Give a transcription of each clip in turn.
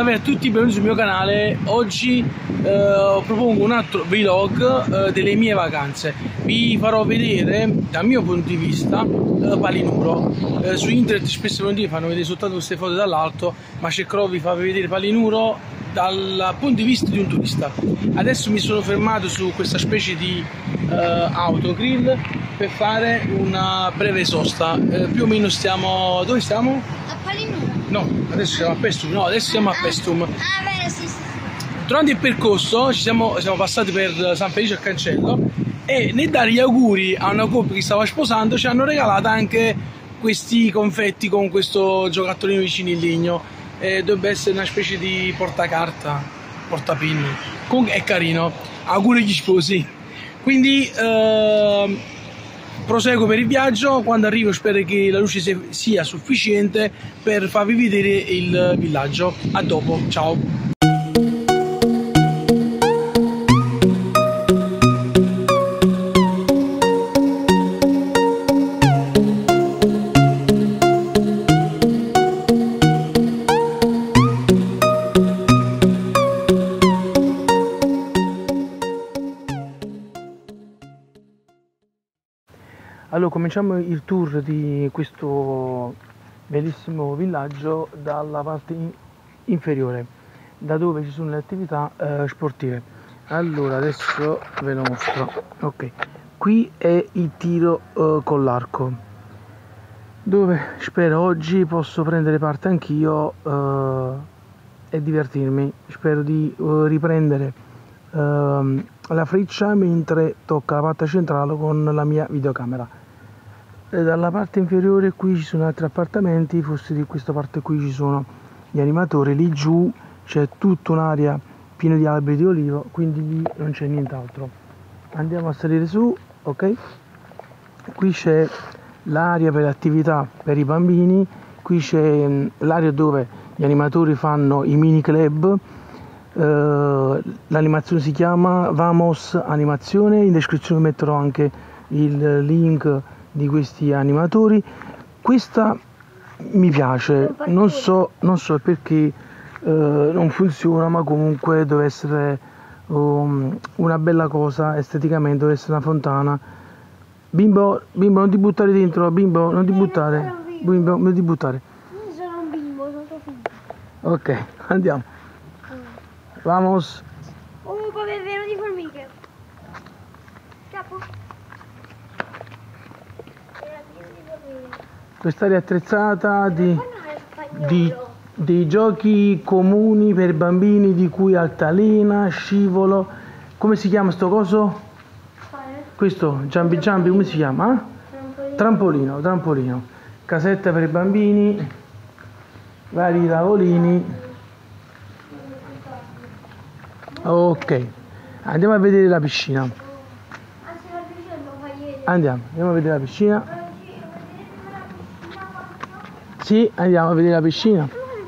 Salve a tutti, benvenuti sul mio canale. Oggi propongo un altro vlog delle mie vacanze. Vi farò vedere dal mio punto di vista Palinuro. Su internet spesso e volentieri fanno vedere soltanto queste foto dall'alto, ma cercherò di farvi vedere Palinuro dal punto di vista di un turista. Adesso mi sono fermato su questa specie di autogrill per fare una breve sosta. Più o meno stiamo... dove stiamo? A Palinuro. No, adesso siamo a Paestum. No, adesso siamo a Paestum. Vero, sì. Durante il percorso siamo passati per San Felice al Cancello e nel dare gli auguri a una coppia che stava sposando ci hanno regalato anche questi confetti con questo giocattolino vicino in legno. Dovrebbe essere una specie di portacarta, portapinni. Comunque è carino. Auguri agli sposi. Quindi proseguo per il viaggio. Quando arrivo spero che la luce sia sufficiente per farvi vedere il villaggio. A dopo, ciao. Allora, cominciamo il tour di questo bellissimo villaggio dalla parte inferiore, da dove ci sono le attività sportive. Allora, adesso ve lo mostro. Ok, qui è il tiro con l'arco, dove spero oggi posso prendere parte anch'io e divertirmi. Spero di riprendere la freccia mentre tocca la parte centrale con la mia videocamera. Dalla parte inferiore qui ci sono altri appartamenti, forse di questa parte qui ci sono gli animatori, lì giù c'è tutta un'area piena di alberi di olivo, quindi lì non c'è nient'altro. Andiamo a salire su, ok? Qui c'è l'area per le attività per i bambini, qui c'è l'area dove gli animatori fanno i mini club. L'animazione si chiama Vamos Animazione, in descrizione metterò anche il link di questi animatori. Questa mi piace, non so perché non funziona, ma comunque deve essere una bella cosa esteticamente, deve essere una fontana. Bimbo non ti buttare dentro, bimbo non ti buttare, bimbo non ti buttare. Io sono un bimbo, sono tuo figlio. Ok, andiamo. Vamos. Oh, poi è pieno di formiche. Capo. Quest'area attrezzata dei giochi comuni per bambini, di cui altalena, scivolo. Come si chiama sto coso? Questo, jumpy, come si chiama? Trampolino. Casetta per i bambini, vari tavolini. Ok, andiamo a vedere la piscina. Andiamo a vedere la piscina. Sì, andiamo a vedere la piscina.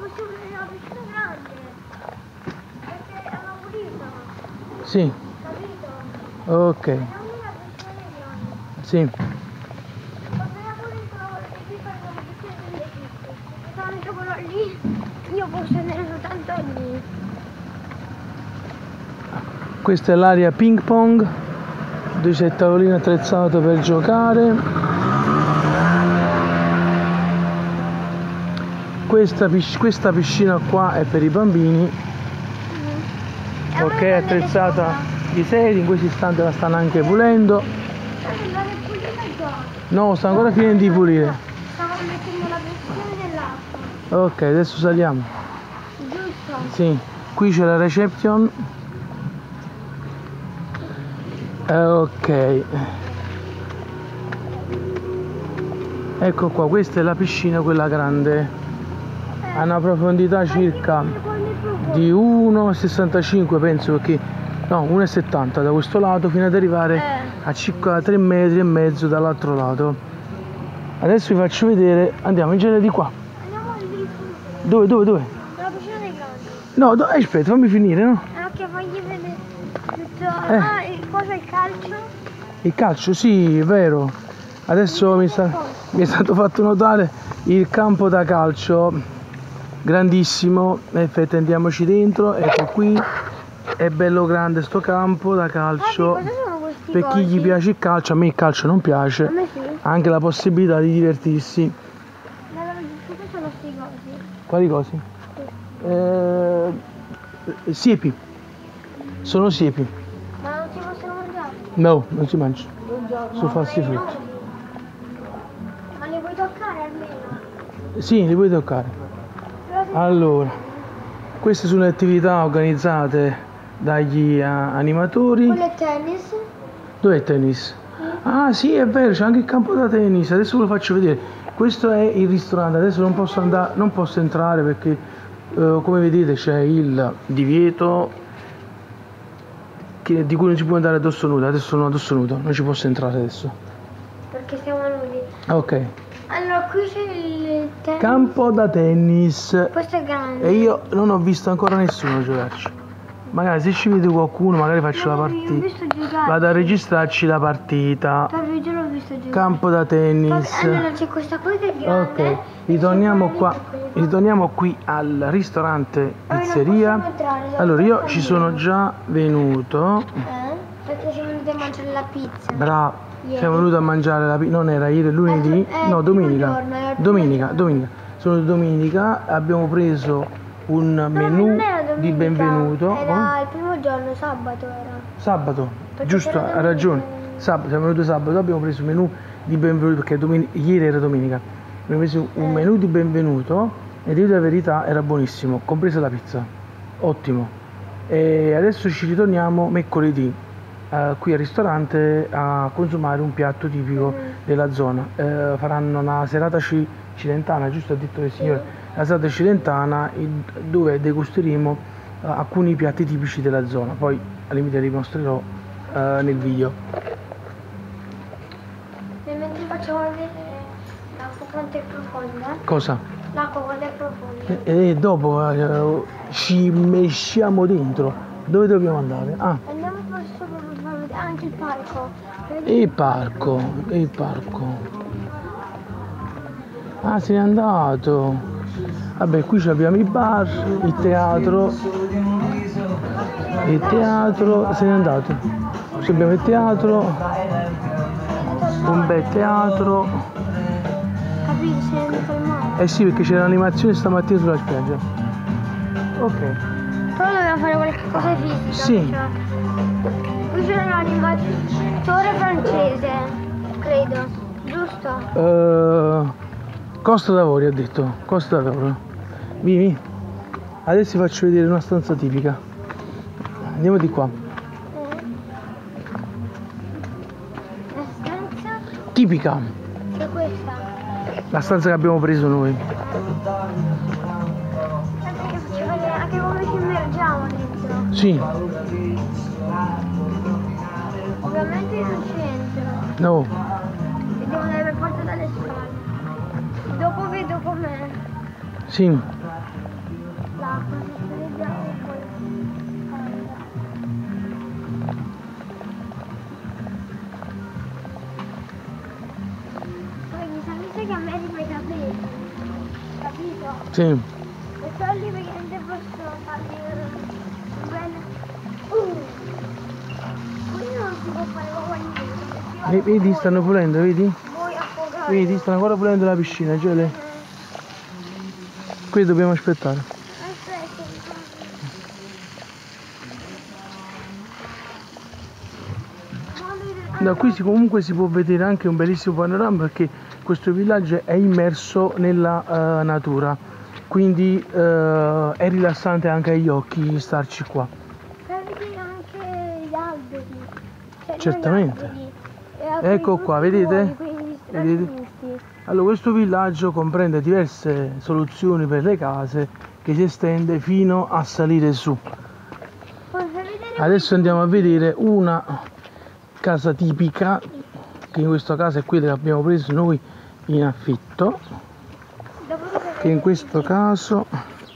Sì. Ok. Sì. Io posso andare soltanto lì. Questa è l'area ping pong, dove c'è il tavolino attrezzato per giocare. Questa piscina qua è per i bambini, ok, attrezzata di serie, in questo istante la stanno anche pulendo. No, sta ancora finendo di pulire. Stavo mettendo la pressione dell'acqua. Ok, adesso saliamo. Giusto? Sì, qui c'è la reception. Ok, ecco qua, questa è la piscina, quella grande, ha una profondità circa di 1,65 penso, perché no, 1,70 da questo lato fino ad arrivare a circa 3,5 metri dall'altro lato. Adesso vi faccio vedere, andiamo in genere di qua. Andiamo lì. Dove? La piscina dei grandi. No, aspetta, fammi finire, no? Ok, voglio vedere tutto. Qua c'è il calcio. Il calcio, sì, è vero. Adesso mi è stato fatto notare il campo da calcio grandissimo, effetti andiamoci dentro, ecco qui, è bello grande sto campo da calcio, Cosa sono questi per chi gli piace il calcio, a me il calcio non piace, A me sì. ha anche la possibilità di divertirsi. Cosa sono questi cosi? Quali cose? Siepi, sono siepi, Ma non si possono mangiare? no, non si mangia, sono fast food. Ma li puoi toccare almeno? Sì, li puoi toccare. Però se- Allora, queste sono le attività organizzate dagli animatori. Quello è tennis? Dov'è il tennis? Ah sì, è vero, c'è anche il campo da tennis, adesso ve lo faccio vedere. Questo è il ristorante, adesso non posso andare, non posso entrare perché come vedete c'è il divieto di cui non ci può andare addosso nudo, adesso sono addosso nudo, non ci posso entrare adesso. Perché siamo nudi. Ok, Allora, qui c'è il tennis. campo da tennis Questo è grande. e io non ho visto ancora nessuno giocarci. Magari se ci vede qualcuno magari faccio la Io ho partita, visto giocare. vado a registrarci la partita. Proprio io l'ho visto giocare. Campo da tennis. Allora c'è questa cosa che è grande. Ok, ritorniamo qui al ristorante pizzeria. Allora io ci sono già venuto, Perché siamo venuti a mangiare la pizza. bravo, Ieri. siamo venuti a mangiare la pizza, non era ieri, lunedì, no, domenica, domenica, sono domenica, abbiamo preso un menù non era di domenica, benvenuto. Era il primo giorno, sabato era. Sabato, Perché giusto, c'era ha domenica. ragione. Sabato, siamo venuti sabato, abbiamo preso un menù di benvenuto perché ieri era domenica. Abbiamo preso un menù di benvenuto e devo dire la verità, era buonissimo, compresa la pizza. Ottimo. E adesso ci ritorniamo mercoledì qui al ristorante a consumare un piatto tipico della zona. Faranno una serata cilentana, giusto ha detto il signore? La serata cilentana dove degusteremo alcuni piatti tipici della zona. Poi al limite li mostrerò nel video. E mentre facciamo vedere l'acqua quanto è profonda. Cosa? L'acqua quanto è profonda. E dopo ci mesciamo dentro. Dove dobbiamo andare? Ah, Andiamo forse sopra per far vedere anche il parco. il parco, il parco. Ah, se n'è andato. Vabbè, qui abbiamo il bar, il teatro. Il teatro, se n'è andato. Qui abbiamo il teatro, un bel teatro. Capito, se ne è andato al mare. Eh sì, perché c'è l'animazione stamattina sulla spiaggia. Ok. Però dobbiamo fare qualche cosa di fisica. Sì. Cioè. Qui c'è un animatore francese, credo, giusto? Costa d'Avorio ha detto, Costa d'Avorio. Vieni, adesso ti faccio vedere una stanza tipica. Andiamo di qua. La stanza Tipica, è questa. la stanza che abbiamo preso noi. Aspetta che faccio vedere anche come ci immergiamo dentro. Sì, Ovviamente io non c'entro. no, E devo andare per forza dalle scale. Dopo vedo com'è sì. l'acqua, se vediamo poi. Poi mi sa che a me di quei capelli, capito? Sì, E sto lì perché non posso farmi bene. Qui non si può fare proprio niente. vedi, stanno pulendo, vedi? Vuoi affogare? Vedi, stanno ancora pulendo la piscina, Gele. Qui dobbiamo aspettare. Aspetta. Da qui comunque si può vedere anche un bellissimo panorama perché questo villaggio è immerso nella natura, quindi è rilassante anche agli occhi starci qua. Per vedere anche gli alberi. Cioè, Certamente. non gli alberi, alcuni Ecco qua, frutti vedete? buoni, quindi Vedete? arbusti. Allora, questo villaggio comprende diverse soluzioni per le case che si estende fino a salire su. Poi per vedere Adesso andiamo a vedere una casa tipica, che in questo caso è quella che abbiamo preso noi in affitto, che in questo caso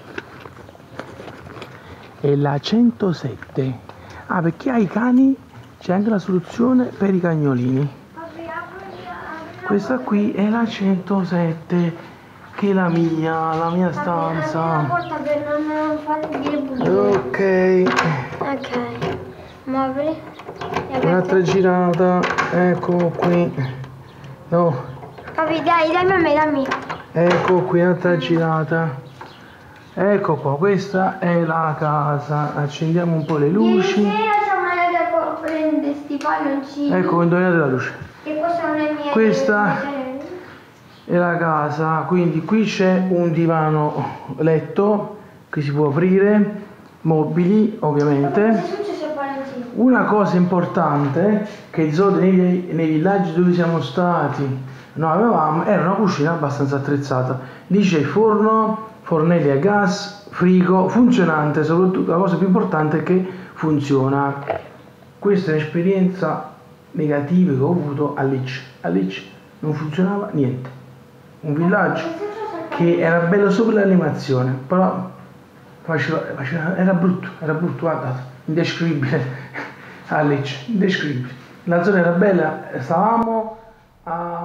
è la 107. Ah, perché ai cani c'è anche la soluzione per i cagnolini. Questa qui è la 107, che è la mia La stanza. porta per non fare dire bugie. Ok, Ok. Muovili. un'altra girata, ecco qui. No, Papi, dai, dammi a me, dammi. ecco qui un'altra girata. Ecco qua, questa è la casa. Accendiamo un po' le luci. Ieri sera siamo andati a prendere sti palloncini. Ecco, indovinate la luce. Che questa non è mia. Questa è la casa, quindi qui c'è un divano letto che si può aprire, mobili ovviamente. Cosa è successo ai palloncini? Una cosa importante che di solito nei villaggi dove siamo stati noi avevamo era una cucina abbastanza attrezzata. Lì c'è forno, fornelli a gas, frigo, funzionante, soprattutto la cosa più importante è che funziona. Questa è un'esperienza negativa che ho avuto a Lecce. A Lecce non funzionava niente. Un villaggio che era bello sopra l'animazione, però era brutto, guardate, indescrivibile a Lecce, indescrivibile. La zona era bella, stavamo a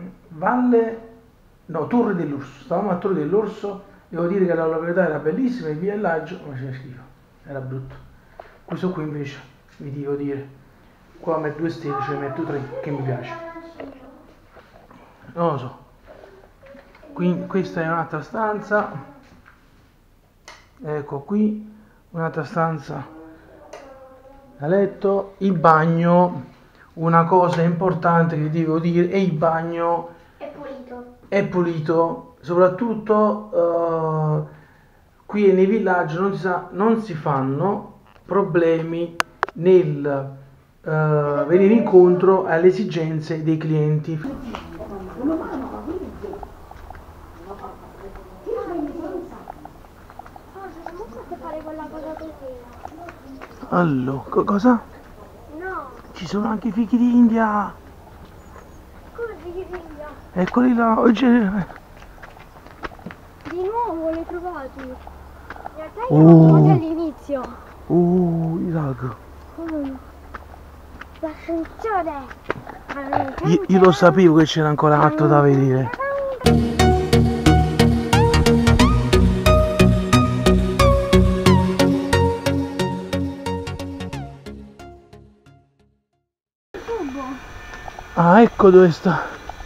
Torre dell'Orso, stavamo a Torre dell'Orso, devo dire che la località era bellissima, il villaggio, ma c'era schifo, era brutto. Questo qui invece, vi devo dire, qua metto 2 stelle, ce ne metto 3, che mi piace. Non lo so. Questa è un'altra stanza, ecco qui un'altra stanza da letto. Il bagno, una cosa importante che devo dire, è il bagno è pulito, soprattutto qui nei villaggi non si fanno problemi nel venire incontro alle esigenze dei clienti. Allora, cosa? No. Ci sono anche i fichi d'India. Come fichi d'India? Eccoli là, oggi. Di nuovo li hai trovati. In realtà li avevo trovati all'inizio. Isaac. L'ascensore. Io lo sapevo che c'era ancora altro da vedere. Ah, ecco dove sta.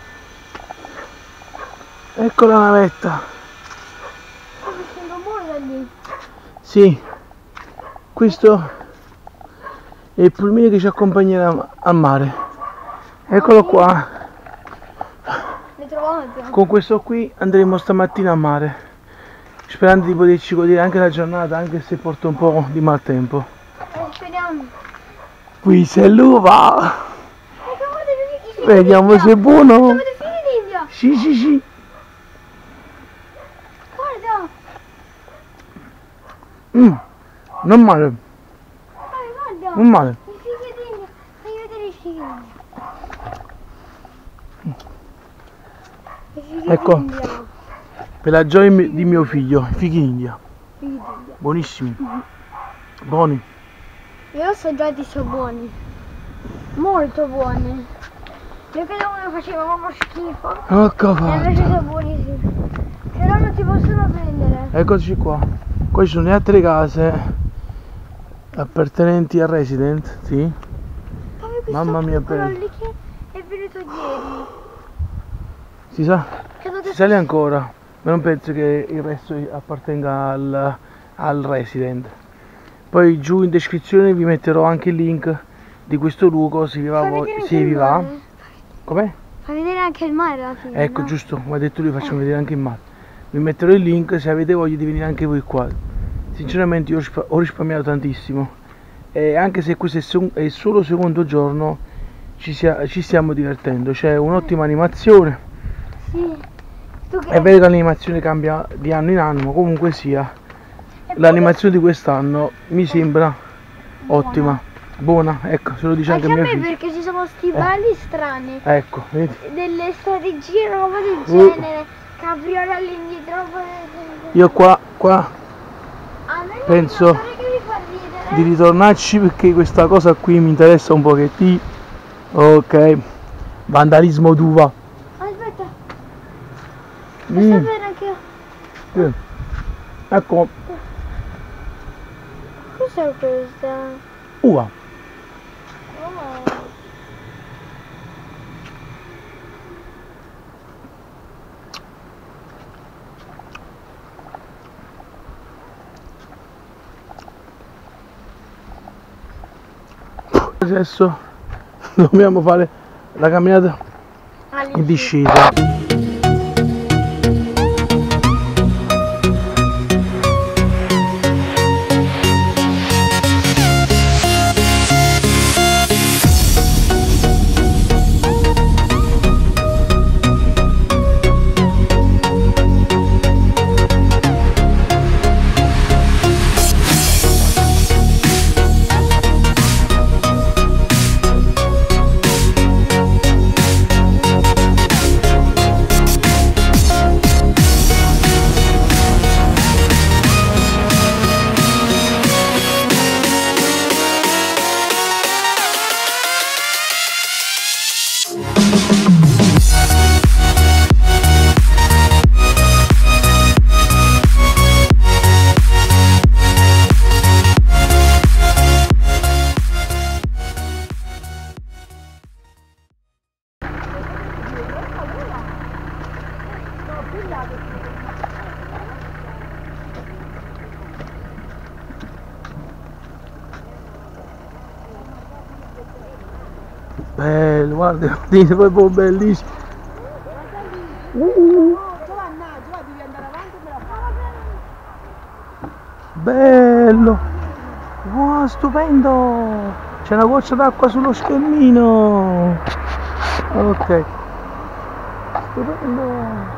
Ecco la navetta. Sto facendo buona lì. Sì, questo è il pulmine che ci accompagnerà al mare. Eccolo qua. L'hai trovato? Con questo qui andremo stamattina a mare, sperando di poterci godere anche la giornata, anche se porta un po' di maltempo. Speriamo. Qui c'è l'uva. Vediamo se è buono. Siamo dei figli d'India. Sì. Guarda. Non male, Guarda. non male. I figli d'India. Fai vedere i figli d'India. Ecco, per la gioia di mio figlio, i fichi d'India. Figli d'India. Buonissimi. Buoni. Io ho assaggiati, sono buoni. Molto buoni. Io credevo che faceva proprio schifo. Ecco E invece sono buonissimi. Però non ti possono prendere. Eccoci qua. Qua ci sono le altre case appartenenti al resident, sì. Mamma mia, quello bello. lì che è venuto ieri. Si sa? Credo che Si sale ancora, ma non penso che il resto appartenga al resident. Poi giù in descrizione vi metterò anche il link di questo luogo se vi va. Com'è? Fa vedere anche il mare alla fine. Ecco, no? giusto, come ha detto lui, facciamo vedere anche il mare. Vi metterò il link se avete voglia di venire anche voi qua. Sinceramente io ho risparmiato tantissimo. E anche se questo è il solo secondo giorno, ci stiamo divertendo. C'è un'ottima animazione. Sì. È vero che l'animazione cambia di anno in anno, ma comunque sia, l'animazione di quest'anno mi sembra ottima. Buona, ecco, se lo dice anche mio figlio. Perché ci sono sti balli strani. Ecco, vedi? Delle strategie, roba del genere. Capriola all'indietro. Io qua A me penso che mi fa ridere. di ritornarci perché questa cosa qui mi interessa un pochettino. Ok, vandalismo d'uva. Aspetta. Posso sapere anche Sì. Ecco, Cos'è questa? uva. Oh. Adesso dobbiamo fare la camminata in discesa. Bello, guarda, è proprio bellissimo. Bello, wow, stupendo. C'è una goccia d'acqua sullo schermino. Ok, stupendo.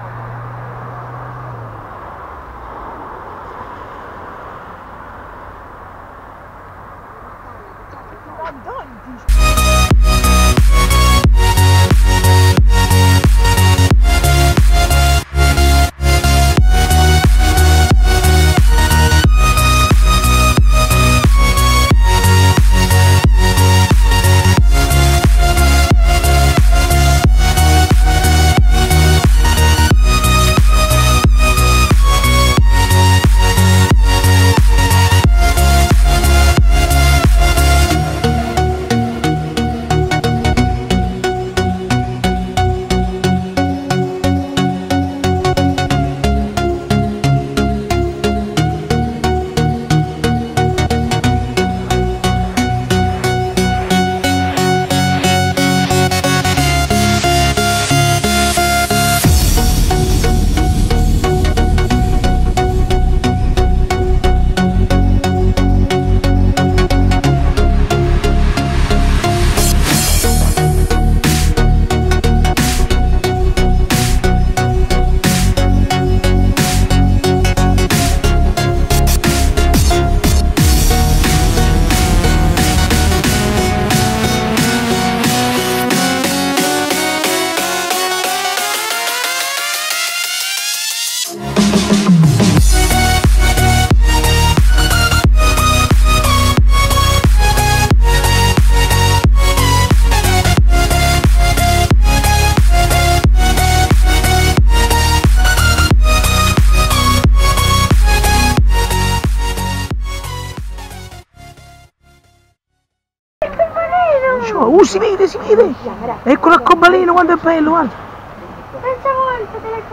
Si vede, si vede! Ecco l'arcobaleno, quanto è bello, guarda! Pensavo al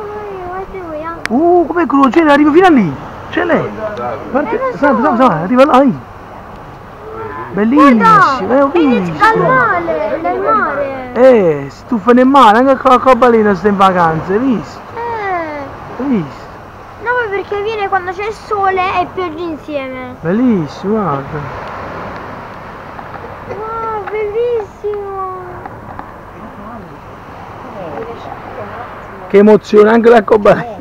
telefono, guarda. Com'è croce, arriva fino a lì! C'è lei! Guarda, arriva là! Bellissimo, ho visto! Dal mare! Stufa nel mare, anche con l'arcobaleno sta in vacanza, hai visto? Hai visto? No, perché viene quando c'è il sole e pioggia insieme. Bellissimo, guarda! Bellissimo! Che emozione, anche l'arcobaleno!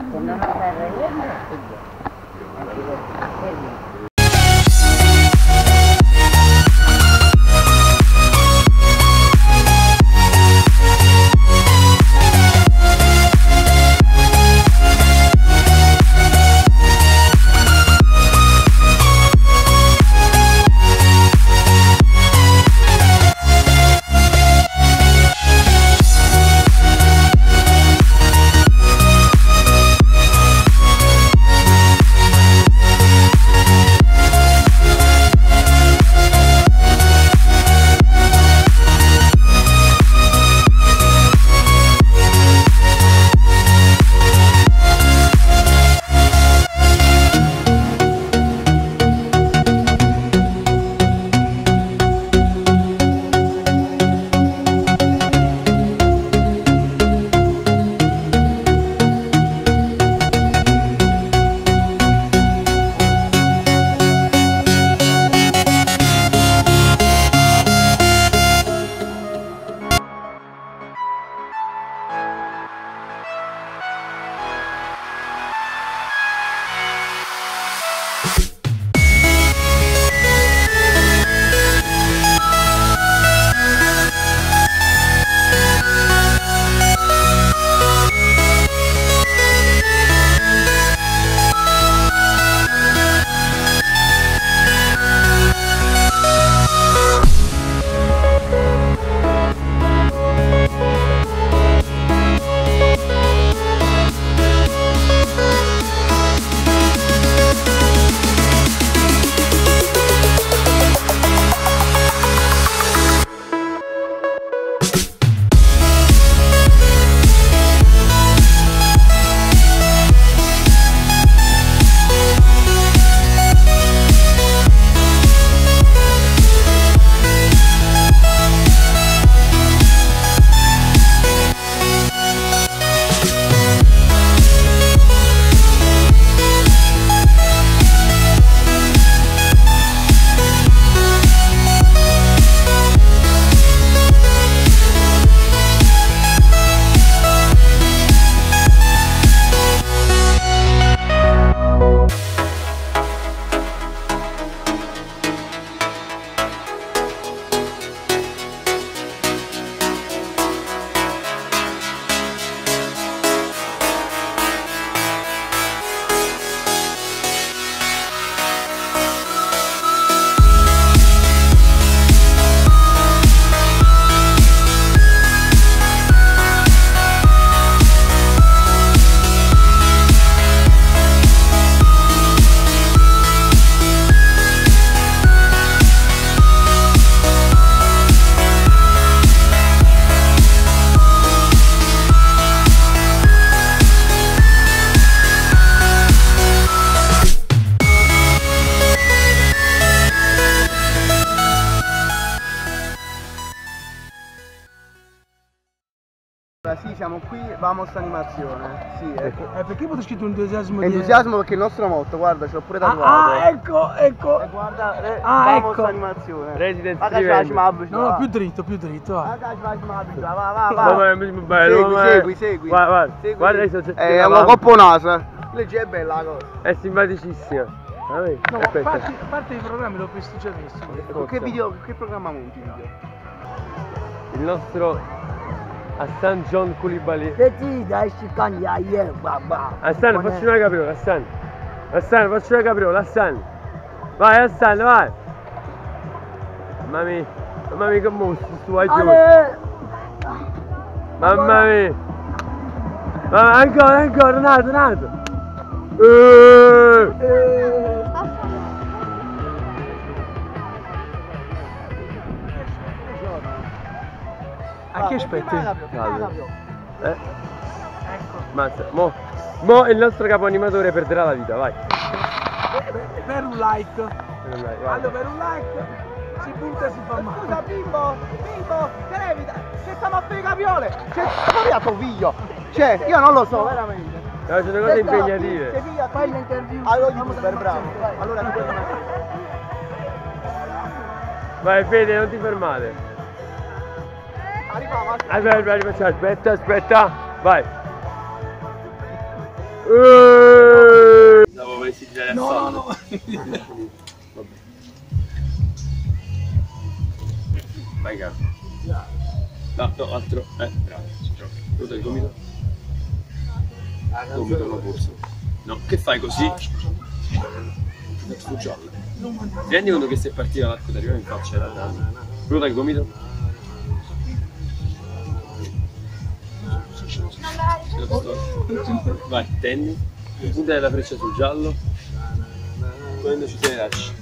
Allora sì, siamo qui, vamos animazione. Sì, Perché poi ho scritto entusiasmo? entusiasmo perché il nostro motto, guarda, ce l'ho pure tatuato. Ecco. E guarda, vamos animazione. Resident No, più dritto, va. bello. Segui. Guarda adesso c'è È una copponasa. Legge è bella la cosa. È simpaticissima. No, a Aspetta. parte i programmi l'ho visto già messo. Con che programma monti video? Il nostro Hassan John Koulibaly. Hassan, facci una capriola, Hassan. Hassan, facci una capriola, Hassan. Vai Hassan, vai. Mamma mia che mostro stu aiuto. Mamma mia. Ancora, nato. A che aspetti? Mazza, mo il nostro capo animatore perderà la vita, vai. Per un like. Vai. Allora, per un like si punta e si fa male. Scusa bimbo, che levi? C'è stiamo a fare le capriole! C'è a tuo figlio! Cioè, io non lo so, veramente! No, sono cose impegnative. Fai l'interview. Allora youtuber, bravo. Allora ti puoi Vai Fede, non ti fermare. arriva. Aspetta, vai. Stavo per esigere No. Vabbè. Vai caro. No, altro. Bravo. Cosa il gomito? Gomito non posso. No, che fai così? Sfuggiarla. Ti rendi conto che se partiva l'arco di arrivare in faccia era danno? Ruota il gomito? Vai, tendi, punta della freccia sul giallo, quando ci tieni lasci.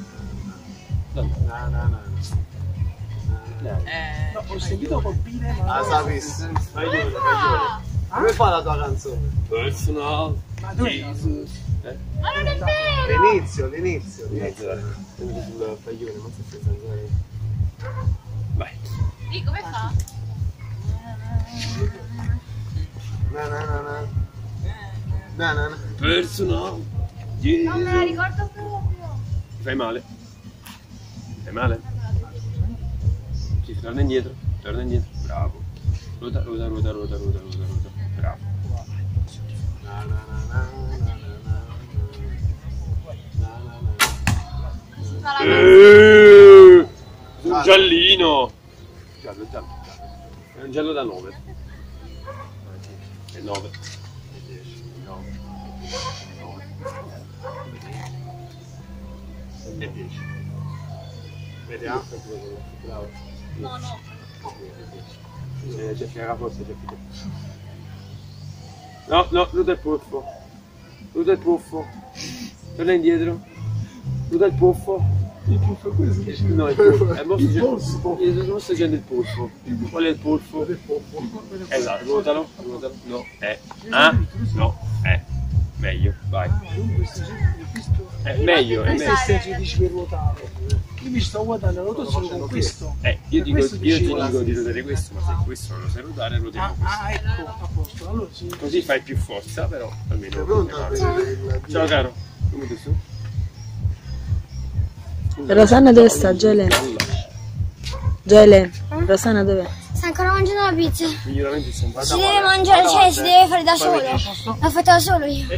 No, ho sentito colpire, ma... Ah, sapessi. Come fa la tua canzone? Personal. Ma dove? Jesus. Ma non è vero! L'inizio. Prendi sul paglione, ma se fai zanzare. Vai. Sì, come fa? Na. Personal. Non me la ricordo proprio. Ti fai male? Fai male? Sì, torna indietro. Bravo. Ruota. Bravo. Un giallino. Giallo. È un giallo da 9. È 9. 10. Vediamo. Bravo. No. C'è finita forse, c'è finita. No, ruota il puffo. Torna indietro. Ruota il puffo. Il puffo è questo? No, il puffo. Sto facendo il puffo. Qual è il puffo? Esatto, ruotalo. No, no, meglio, vai. Meglio, è meglio. Se dici che ruotare, io mi sto guardando la rotazione con questo. Io ti dico di ruotare questo, ma se questo non lo sai ruotare, ruotiamo questo. Ecco, a posto. Allora sì. Così fai più forza, però almeno. Ciao caro, come ti sto? Rosanna dove sta? Gele? Rosanna dov'è? Sta ancora mangiando la pizza. Miglioramenti sono Si deve mangiare, cioè si deve fare da solo. L'ho fatto da solo io.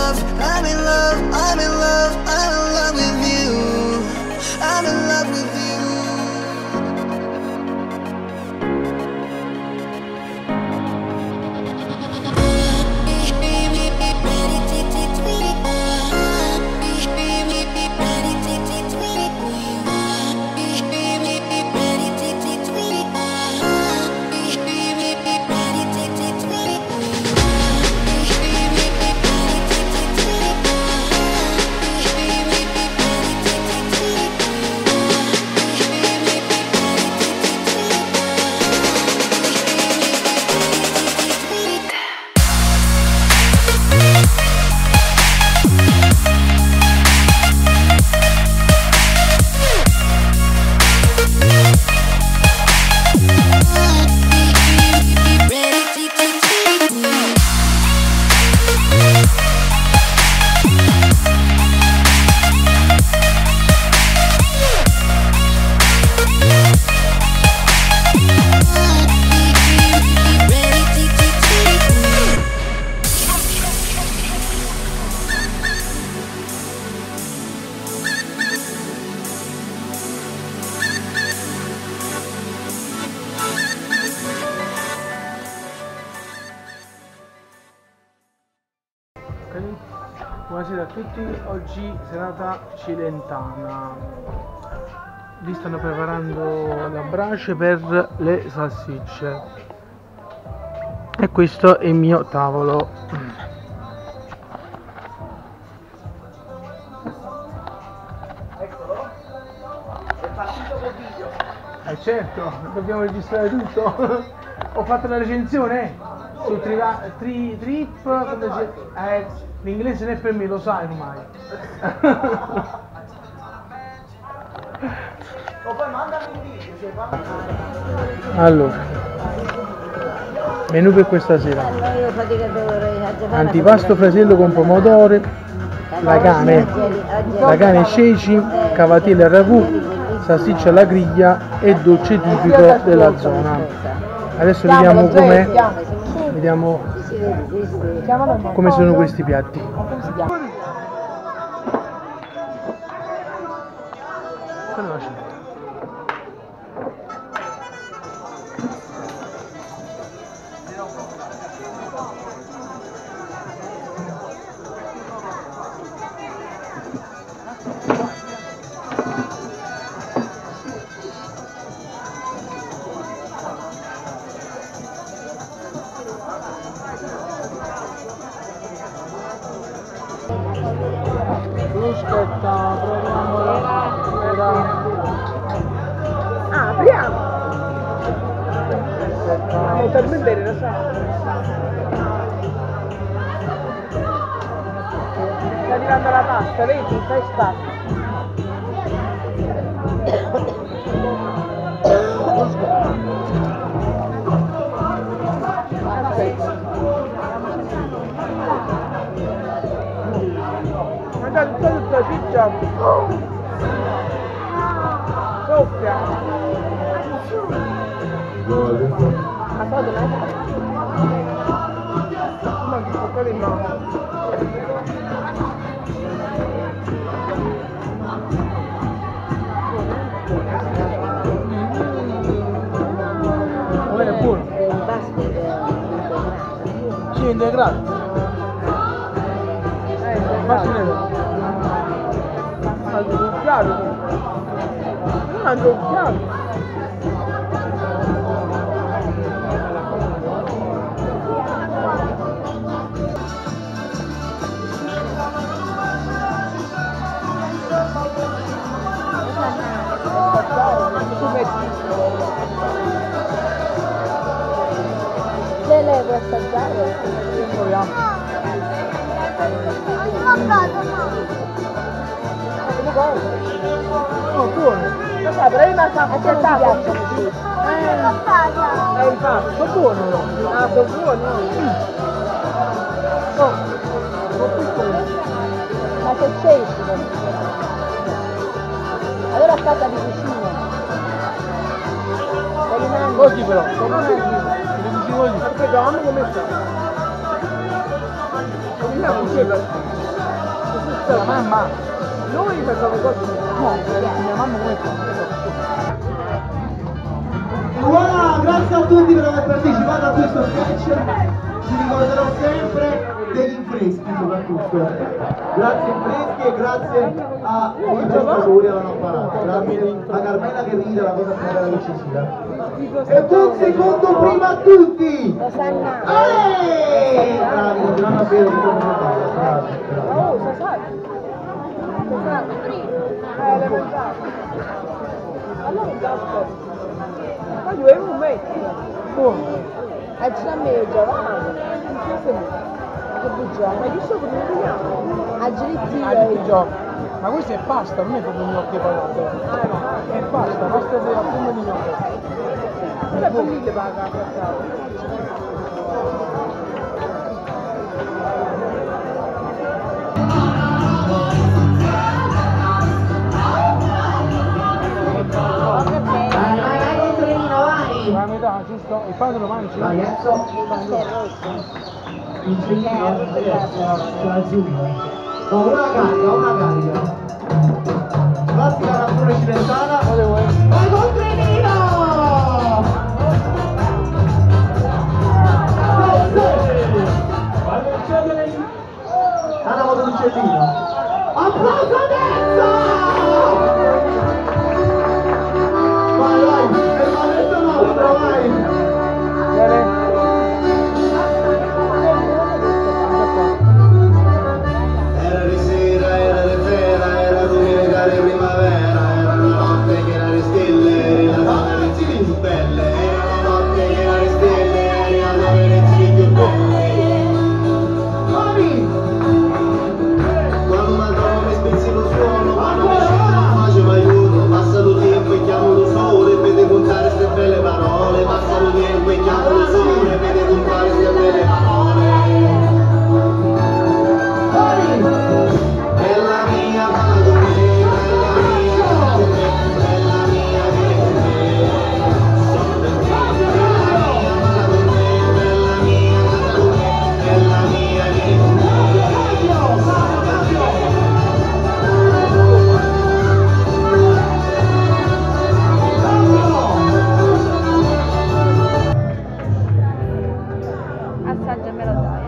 love, I'm in love, I'm in love, I'm in love with you. I'm in love with you. Buonasera a tutti, oggi serata cilentana. Lì stanno preparando la brace per le salsicce e questo è il mio tavolo. Eccolo, è partito col video. Certo, dobbiamo registrare tutto. Ho fatto la recensione su Trip, l'inglese non è per me, lo sai ormai. O poi mandami un video, cioè, Allora, menù per questa sera: antipasto frasello con pomodoro, la cane e ceci, cavatelle al ragù, salsiccia alla griglia e dolce tipico della zona. Adesso vediamo come sono questi piatti. Aspetta, proviamola. Apriamo! Siamo talmente bene, lo sai. Sta arrivando la pasta, vedi? Fai spazio. Mangiate tutto ciccia. Soffia. Ma fate una? Ma che fa in mano? È buono. È un pasto integrato. Sì, integrato. Mangio un piatto. Mangio un piatto. Se lei vuoi assaggiare? Proviamo. Oh, buono. Lo sai, però io mi sa che ti piace così. Infatti, sono buono no? Ah, sono buoni? Oh, sono piccolo. Ma che c'è? Allora a casa di cucina. Così però, come così? Così. Perché mamma come sta? facciamo quello. La mamma, noi facciamo così. No, mia mamma come fa? Voilà, grazie a tutti per aver partecipato a questo sketch. Ci ricorderò sempre degli infreschi soprattutto. Grazie infreschi e grazie ai giocatori alla Nopparata. Grazie a Carmela che ride la cosa più bella che ci sia. E un secondo prima a tutti! Bravi, non giocano a bere di come bravi. Oh, Sasaki! L'hai mangiato? Allora già ma due un metro. Ci sta meglio, va? Che bugia? Ma io so come lo vediamo? Agility. Ma questo è pasta, non è proprio un gnocchi palato. È pasta per la prima di gnocchi. Non è famiglia paga a la metà, giusto? Il pane lo mangi? Vai, Enzo. Il figlino una carica. Classica canzone cilentana. Vai col trenino! Alla moto d'uccellino. Applauso adesso! Vai, fermamento nostro, vai! Era di sera, era di fera, era domenica di primavera, era una notte che era di stelle, eri la donna più belle, era una notte che era di stelle, eri la donna più belle. Quando una donna mi spezzi lo suono, quando mi scende faceva aiuto, passa lo tempo e chiamo lo sole, vede contare queste belle parole, passa lo tempo e chiamo lo sole, vede contare queste belle parole. Bella mia, parla con me, bella mia, parla con me, bella mia, vieni con me, sono per te. Bella mia, parla con me, bella mia, parla con me, bella mia, vieni con me. Assaggiamelo dai.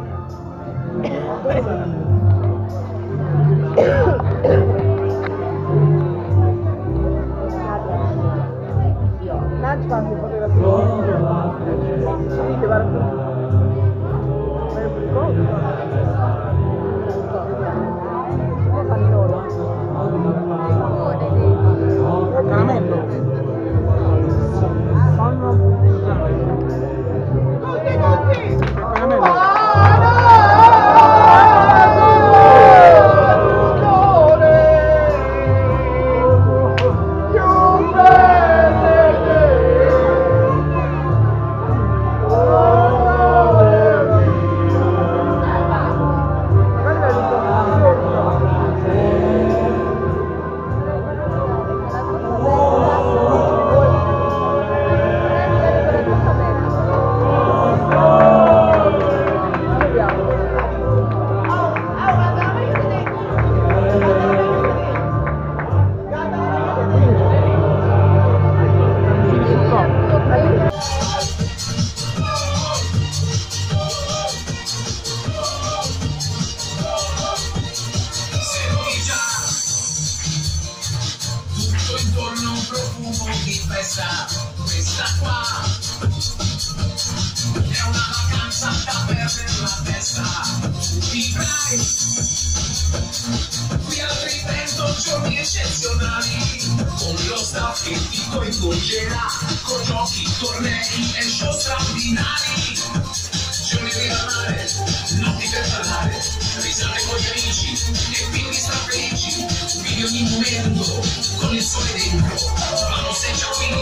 Qui al Trivento giorni eccezionali, con lo staff che ti coinvolgerà, con giochi, tornei e show straordinari. Giorni di mare, notti per parlare, risate con gli amici e quindi strafelici. Vivi ogni momento con il sole dentro. Vamos già qui,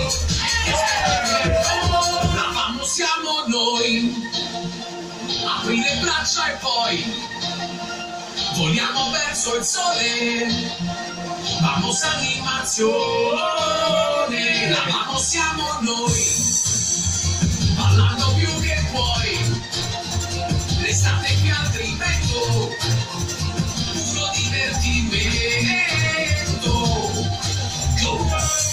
la vamos siamo noi. Apri le braccia e poi voliamo verso il sole, vamos animazione, la vamos siamo noi, ballando più che puoi, le L'estate qui al tripetto, puro divertimento. Go!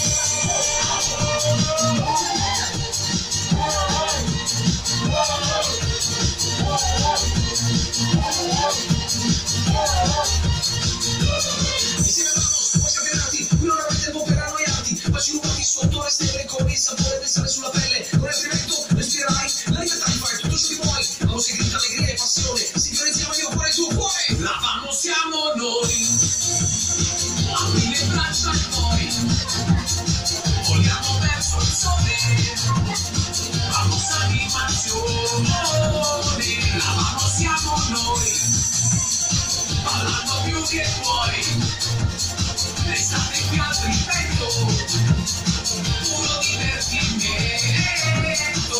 Insieme vamos, poi campionati, qui non avete tempo per annoiarti, baci rubati sotto le stelle con il sapore del sale sulla pelle, con l'esperimento respirerai, la libertà di fare tutto ciò che vuoi, la musica grida allegria e passione, sintonizziamo io cuore tuo cuore, la vamos siamo noi, apri le braccia e poi, vogliamo verso il sole, vamos animazione, la vamos siamo noi, ballando più che puoi, l'estate qui al tripetto, puro divertimento.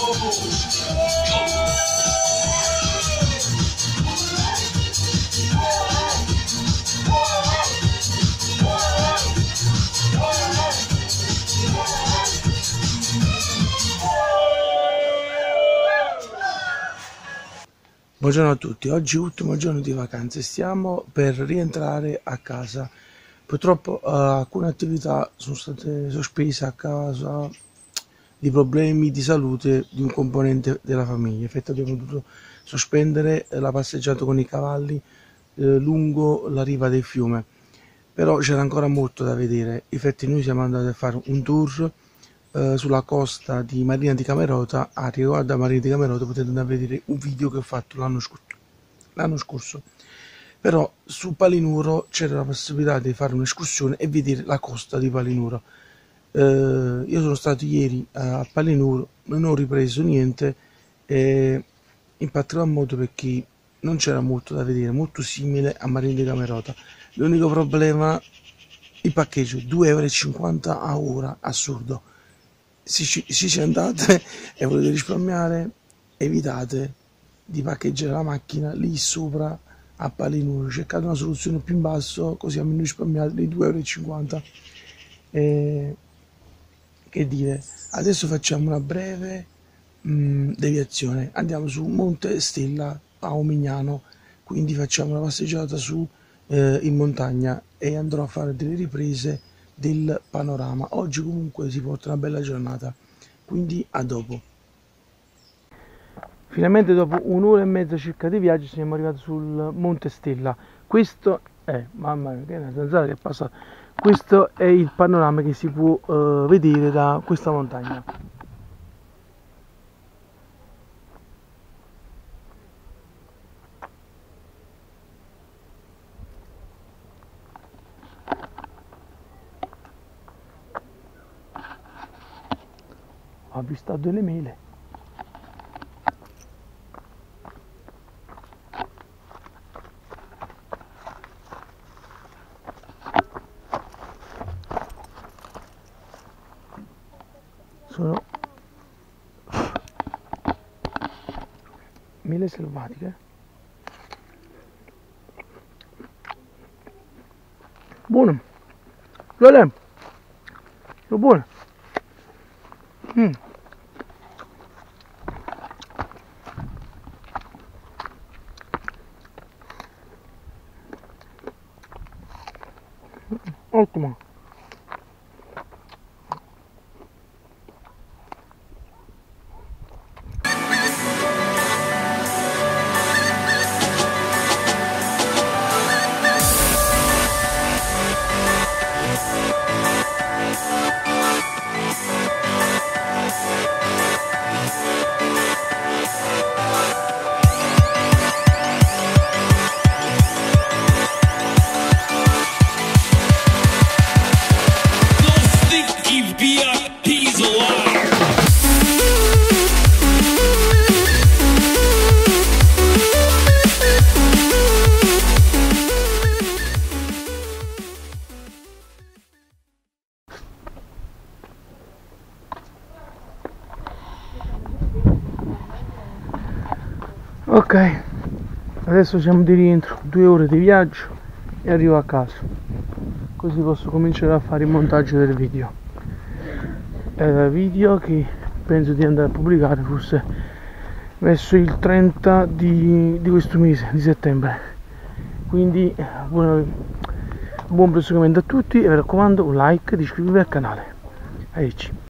Buongiorno a tutti, oggi è l'ultimo giorno di vacanze, stiamo per rientrare a casa. Purtroppo alcune attività sono state sospese a causa di problemi di salute di un componente della famiglia. Infatti abbiamo dovuto sospendere la passeggiata con i cavalli lungo la riva del fiume, però c'era ancora molto da vedere. Infatti noi siamo andati a fare un tour sulla costa di Marina di Camerota. A riguardo a Marina di Camerota potete andare a vedere un video che ho fatto l'anno scorso. Però su Palinuro c'era la possibilità di fare un'escursione e vedere la costa di Palinuro. Io sono stato ieri a Palinuro, non ho ripreso niente, in particolar modo perché non c'era molto da vedere, molto simile a Marina di Camerota. L'unico problema, il parcheggio, 2,50 € a ora, assurdo. Se ci andate e volete risparmiare, evitate di parcheggiare la macchina lì sopra a Palinuro, cercate una soluzione più in basso, così almeno risparmiate i 2,50 €. Che dire, adesso facciamo una breve deviazione, andiamo su Monte Stella a Omignano, quindi facciamo una passeggiata su in montagna e andrò a fare delle riprese del panorama. Oggi comunque si porta una bella giornata, quindi a dopo. Finalmente dopo un'ora e mezza circa di viaggio siamo arrivati sul Monte Stella. Questo è, mamma mia, che è una zanzara che è passata. Questo è il panorama che si può vedere da questa montagna. Ho avvistato delle mele. Sono mele selvatiche. Buono. Sono buone. Ottimo. Ok, adesso siamo di rientro, 2 ore di viaggio e arrivo a casa, così posso cominciare a fare il montaggio del video. Video che penso di andare a pubblicare forse verso il 30 di questo mese di settembre. Quindi buon proseguimento a tutti e mi raccomando un like ed iscrivetevi al canale. Arrivederci.